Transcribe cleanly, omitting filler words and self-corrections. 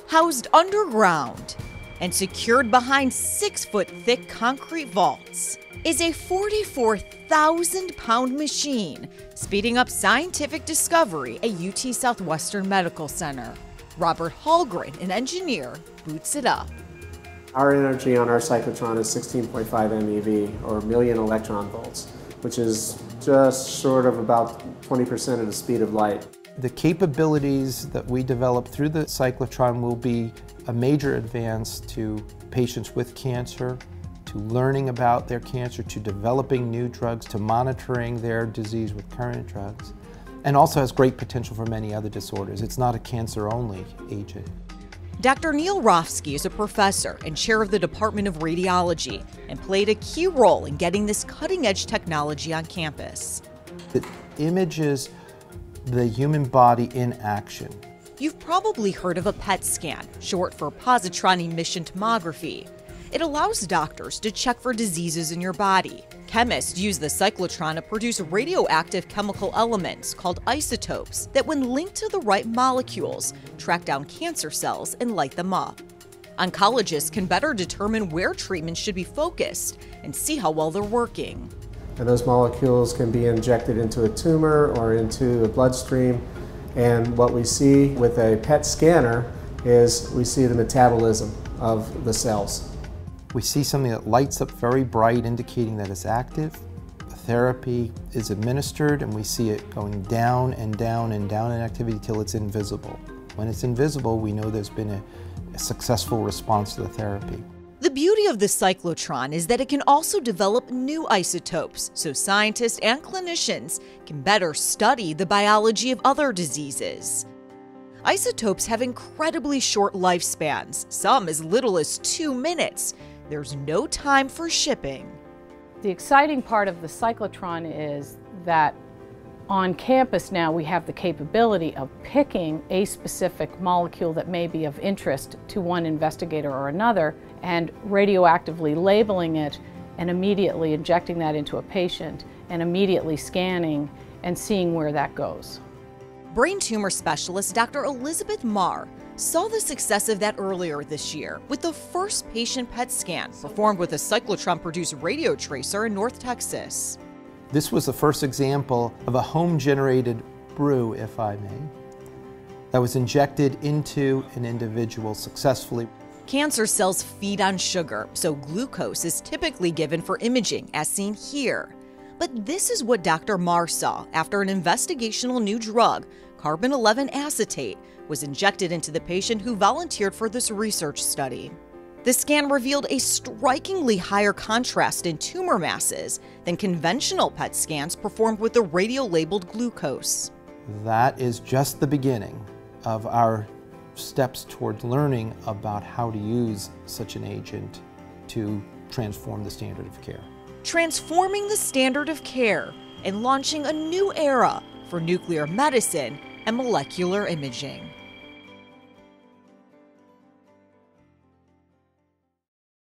housed underground and secured behind 6-foot-thick concrete vaults, is a 44,000-pound machine speeding up scientific discovery at UT Southwestern Medical Center. Robert Hallgren, an engineer, boots it up. Our energy on our cyclotron is 16.5 MeV, or million electron volts, which is just short of about 20% of the speed of light. The capabilities that we develop through the cyclotron will be a major advance to patients with cancer, to learning about their cancer, to developing new drugs, to monitoring their disease with current drugs, and also has great potential for many other disorders. It's not a cancer-only agent. Dr. Neil Rofsky is a professor and chair of the Department of Radiology and played a key role in getting this cutting-edge technology on campus. It images the human body in action. You've probably heard of a PET scan, short for positron emission tomography. It allows doctors to check for diseases in your body. Chemists use the cyclotron to produce radioactive chemical elements called isotopes that, when linked to the right molecules, track down cancer cells and light them up. Oncologists can better determine where treatments should be focused and see how well they're working. And those molecules can be injected into a tumor or into a bloodstream. And what we see with a PET scanner is we see the metabolism of the cells. We see something that lights up very bright, indicating that it's active. The therapy is administered, and we see it going down and down and down in activity till it's invisible. When it's invisible, we know there's been a successful response to the therapy. The beauty of the cyclotron is that it can also develop new isotopes, so scientists and clinicians can better study the biology of other diseases. Isotopes have incredibly short lifespans, some as little as 2 minutes. There's no time for shipping. The exciting part of the cyclotron is that on campus now we have the capability of picking a specific molecule that may be of interest to one investigator or another and radioactively labeling it and immediately injecting that into a patient and immediately scanning and seeing where that goes. Brain tumor specialist Dr. Elizabeth Marr saw the success of that earlier this year with the first patient PET scan performed with a cyclotron-produced radio tracer in North Texas. This was the first example of a home-generated brew, if I may, that was injected into an individual successfully. Cancer cells feed on sugar, so glucose is typically given for imaging, as seen here. But this is what Dr. Marr saw after an investigational new drug, carbon-11 acetate, was injected into the patient who volunteered for this research study. The scan revealed a strikingly higher contrast in tumor masses than conventional PET scans performed with the radio-labeled glucose. That is just the beginning of our steps towards learning about how to use such an agent to transform the standard of care. Transforming the standard of care and launching a new era for nuclear medicine and molecular imaging.